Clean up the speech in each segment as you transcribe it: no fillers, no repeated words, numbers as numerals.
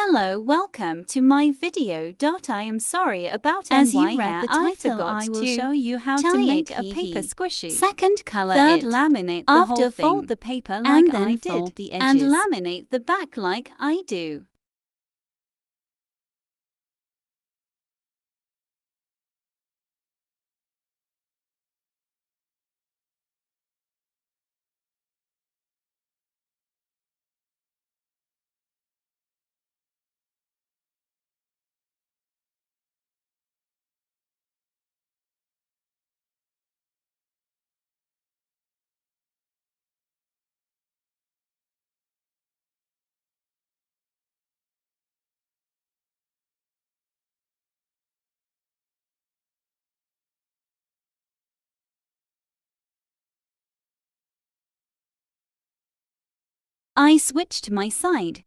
Hello, welcome to my video. I am sorry about As NY you read hair. the I title, forgot I will to show you how tell to you make a a paper paper squishy. Second, color Third, it. laminate the After, whole thing. fold the paper like and then I fold did, the and edges. laminate the back like I do. I switched my side.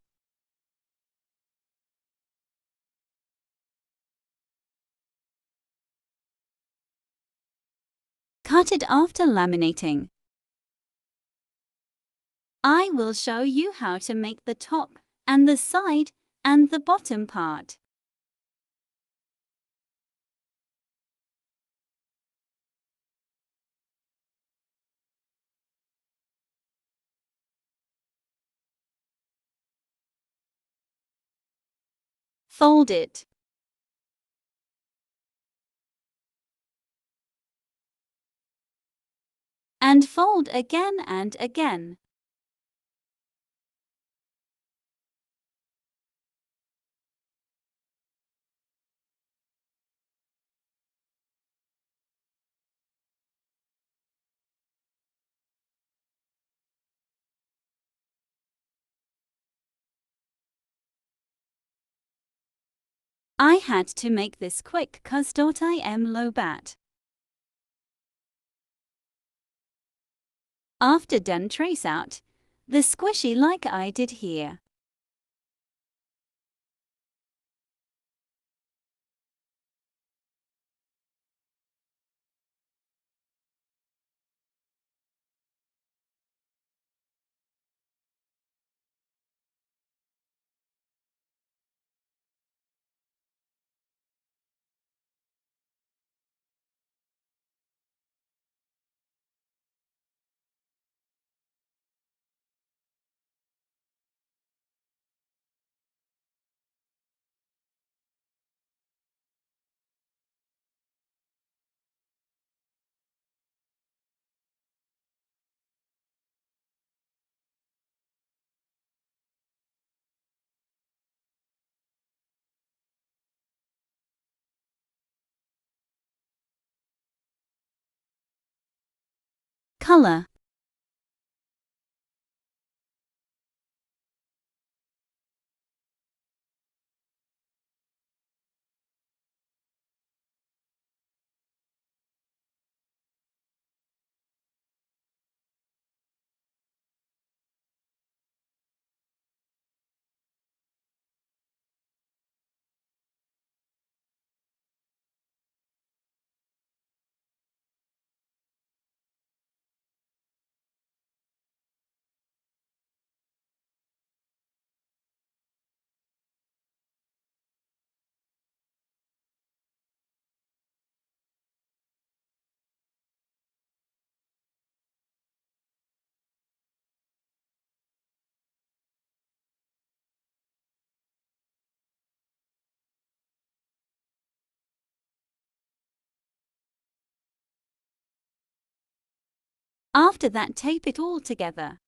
Cut it after laminating. I will show you how to make the top and the side and the bottom part. Fold it. And fold again and again. I had to make this quick cause I am low bat. After done, trace out the squishy like I did here. Color. After that, tape it all together.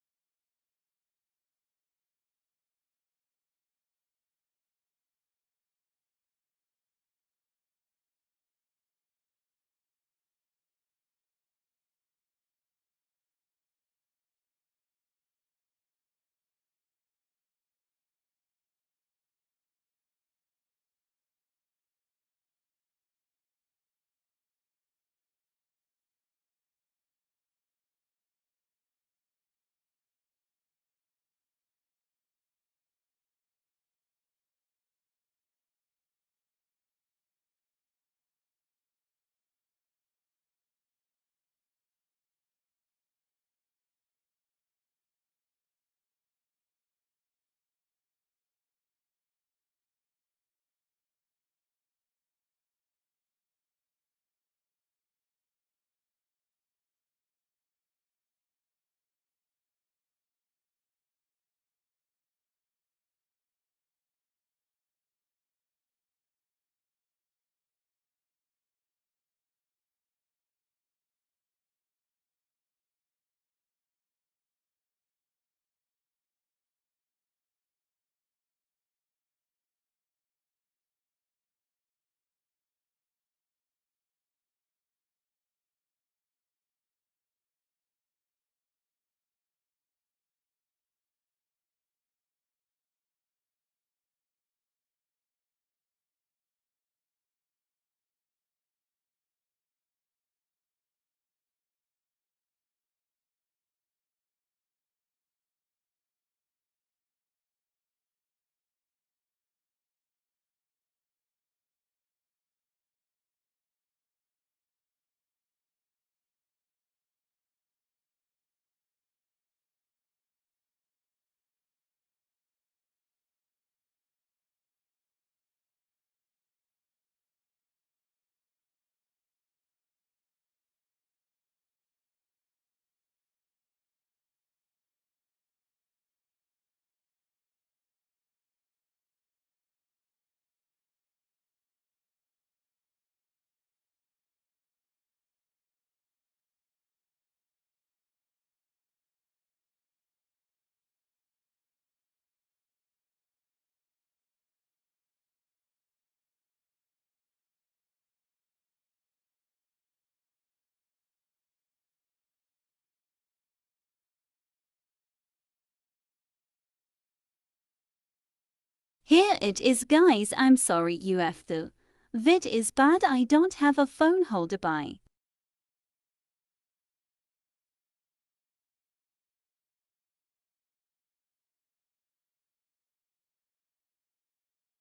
Here it is guys, I'm sorry you have to. Vid is bad, I don't have a phone holder by.